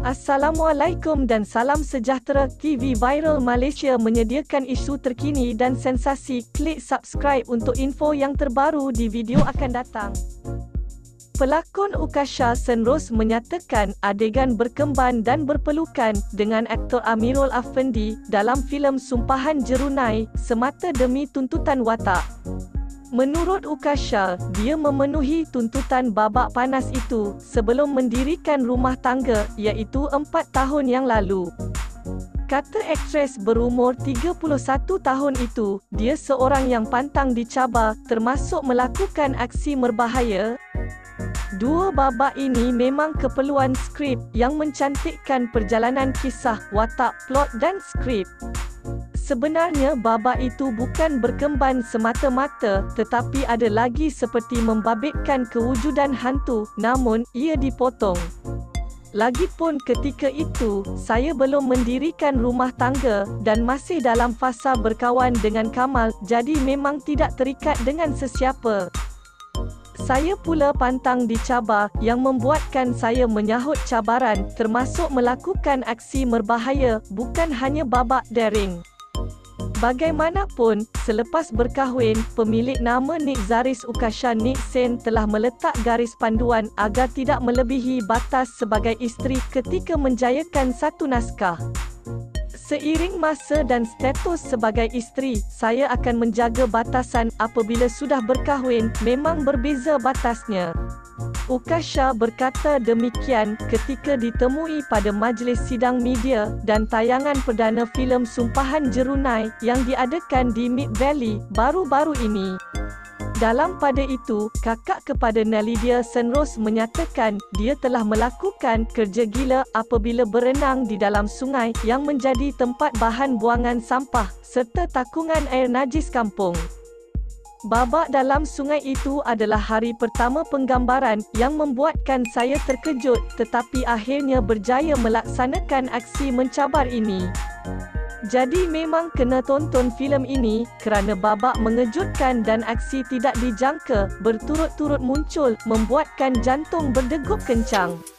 Assalamualaikum dan salam sejahtera. TV Viral Malaysia menyediakan isu terkini dan sensasi. Klik subscribe untuk info yang terbaru di video akan datang. Pelakon Ukasha Senros menyatakan adegan berkemban dan berpelukan dengan aktor Amirul Afendi dalam filem Sumpahan Jerunai semata demi tuntutan watak. Menurut Ukasha, dia memenuhi tuntutan babak panas itu sebelum mendirikan rumah tangga, iaitu 4 tahun yang lalu. Kata aktris berumur 31 tahun itu, dia seorang yang pantang dicabar, termasuk melakukan aksi berbahaya. Dua babak ini memang keperluan skrip yang mencantikkan perjalanan kisah, watak, plot dan skrip. Sebenarnya babak itu bukan berkemban semata-mata, tetapi ada lagi seperti membabitkan kewujudan hantu, namun ia dipotong. Lagipun ketika itu, saya belum mendirikan rumah tangga dan masih dalam fasa berkawan dengan Kamal, jadi memang tidak terikat dengan sesiapa. Saya pula pantang dicabar, yang membuatkan saya menyahut cabaran, termasuk melakukan aksi berbahaya, bukan hanya babak daring. Bagaimanapun, selepas berkahwin, pemilik nama Nik Zaris Ukasha Nik Sen telah meletak garis panduan agar tidak melebihi batas sebagai isteri ketika menjayakan satu naskah. Seiring masa dan status sebagai isteri, saya akan menjaga batasan. Apabila sudah berkahwin, memang berbeza batasnya. Ukasha berkata demikian ketika ditemui pada majlis sidang media dan tayangan perdana filem Sumpahan Jerunai yang diadakan di Mid Valley baru-baru ini. Dalam pada itu, kakak kepada Nalidia Senros menyatakan dia telah melakukan kerja gila apabila berenang di dalam sungai yang menjadi tempat bahan buangan sampah serta takungan air najis kampung. Babak dalam sungai itu adalah hari pertama penggambaran yang membuatkan saya terkejut, tetapi akhirnya berjaya melaksanakan aksi mencabar ini. Jadi memang kena tonton filem ini kerana babak mengejutkan dan aksi tidak dijangka berturut-turut muncul membuatkan jantung berdegup kencang.